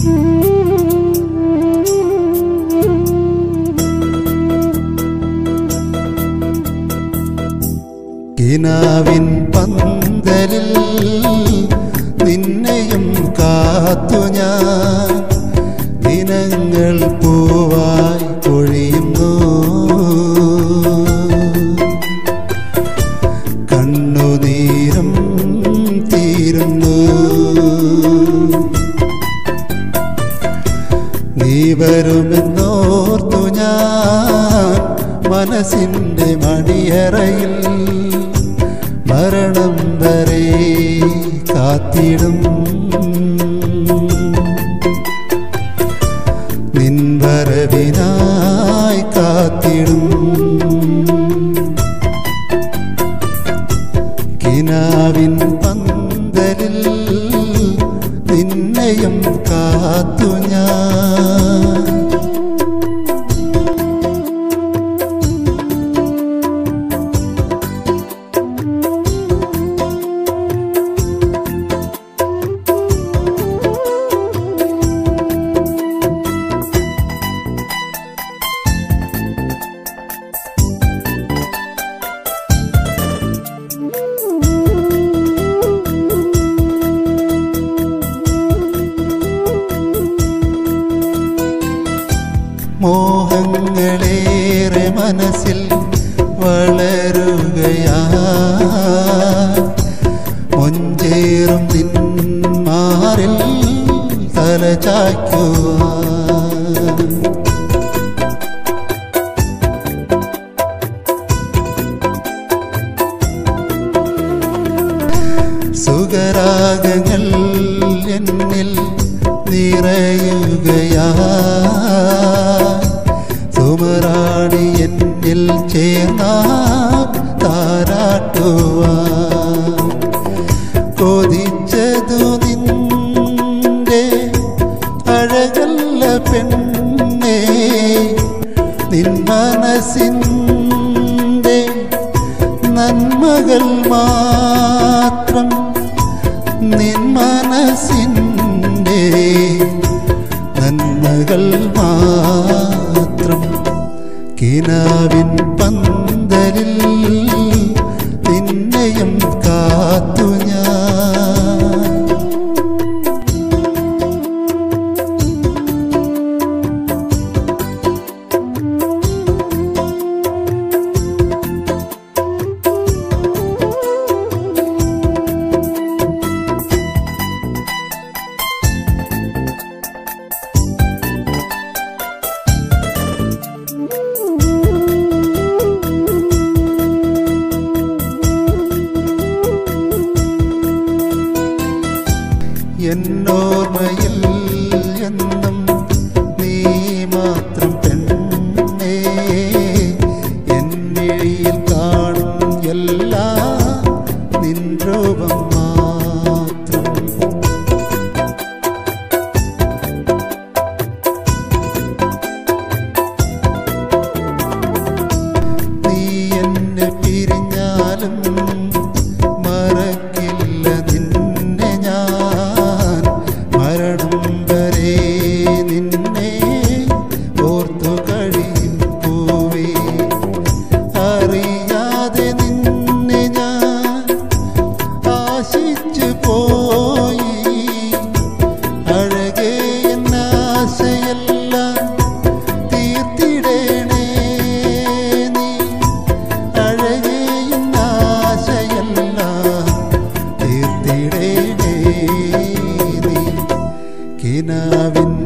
കിനാവിൻ പന്തലിൽ നിന്നെയും കാത്തു ഞാൻ ദിനങ്ങൾ പൂവായി പൊഴിയുന്നു കണ്ണുനീരും തീരുന്നു നീ വരുമെന്നോർത്തു ഞാൻ മനസ്സിൻ്റെ മണിയറയിൽ മരണം വരെ കാത്തിടും നിൻ വരവിനായി കാത്തിടും കിനാവിൻ പന്തലിൽ നിന്നെയും കാത്തു ഞാൻ മോഹങ്ങളേറെ മനസ്സിൽ വളരുകയാ മൊഞ്ചേറും നിന്മാറിൽ തലചായ്ക്കുവാൻ സുഖരാഗങ്ങൾ എന്നിൽ നിറയുകയാ സുമറാണി എന്നിൽ ചേർന്ന താരാട്ടുവാൻ കൊതിച്ചതു നിന്റെ അഴകല്ല പെണ്ണേ നിൻ മനസ്സിൻ്റെ നന്മകൾ മാത്രം നിൻ മനസ്സിൻ്റെ നന്മകൾ മാത്രം കിനാവിൻ പന്തലിൽ നിന്നെയും കാത്തു ഞാൻ എന്നോർമ്മയിൽ എന്നും നീ മാത്രം പെണ്ണേ എന്നിഴിയിൽ കാണും എല്ലാം നിൻ രൂപം മാത്രം നീ എന്നെ പിരിഞ്ഞാലും മറക്കില്ല നിന്നെ ഞാൻ മരണം വരെ നിന്നെ ഓർത്തു കഴിയും പൂവേ അറിയാതെ നിന്നെ ഞാൻ ആശിച്ചു പോയി അഴകേ എന്നാശയെല്ലാം തീർത്തിടേണേ നീ അഴകേ എന്നാശയെല്ലാം തീർത്തിടേണേ നീ കിനാവിൻ